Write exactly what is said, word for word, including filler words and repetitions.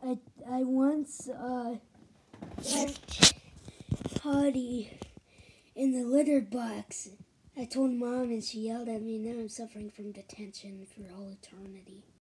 I I once uh left Potty in the litter box. I told Mom and she yelled at me. Now I'm suffering from detention for all eternity.